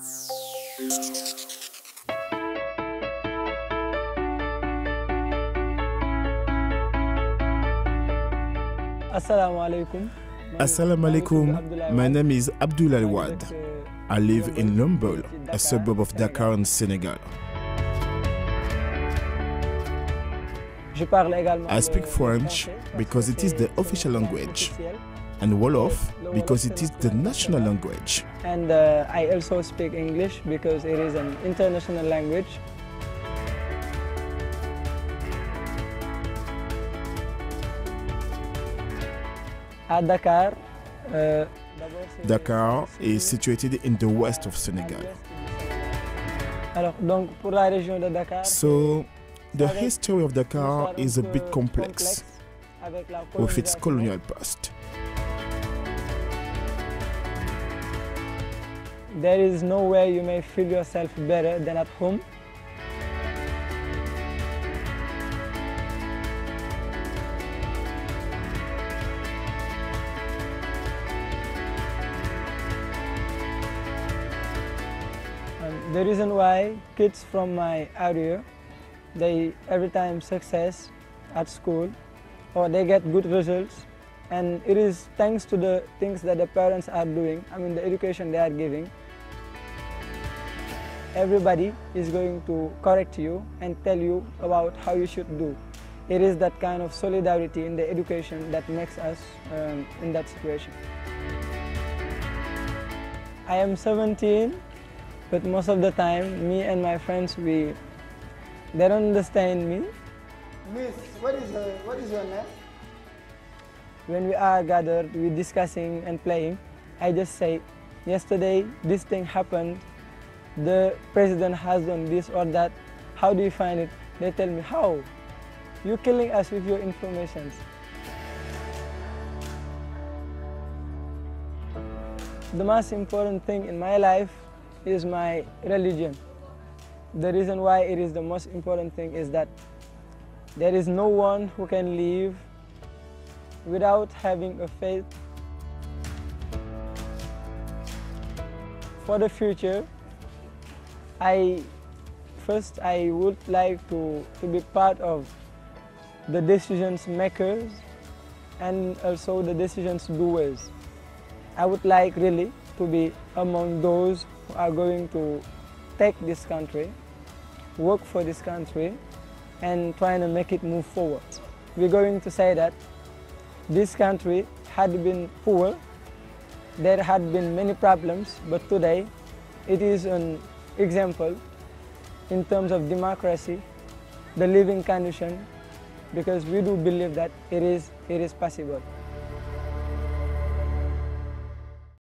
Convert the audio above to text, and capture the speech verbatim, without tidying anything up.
Assalamu alaikum. Assalamu alaikum. My name is Abdoulaye. I live in Lombol, a suburb of Dakar in Senegal. I speak French because it is the official language, and Wolof because it is the national language. And uh, I also speak English because it is an international language. At Dakar, uh, Dakar is situated in the west of Senegal. Alors, donc, pour la région de Dakar, so, the history of Dakar is a bit complex with its colonial past. There is nowhere you may feel yourself better than at home. And the reason why kids from my area, they every time success at school or they get good results, and it is thanks to the things that the parents are doing, I mean the education they are giving. Everybody is going to correct you and tell you about how you should do. It is that kind of solidarity in the education that makes us um, in that situation. I am seventeen, but most of the time, me and my friends, we they don't understand me. Miss, what is, uh, what is your name? When we are gathered, we discussing and playing, I just say, yesterday this thing happened, the president has done this or that, how do you find it? They tell me, how? You're killing us with your informations. The most important thing in my life is my religion. The reason why it is the most important thing is that there is no one who can live without having a faith. For the future, I first I would like to, to be part of the decisions makers and also the decisions doers. I would like really to be among those who are going to take this country, work for this country, and trying to make it move forward. We're going to say that this country had been poor, there had been many problems, but today it is an example in terms of democracy, the living condition, because we do believe that it is, it is possible.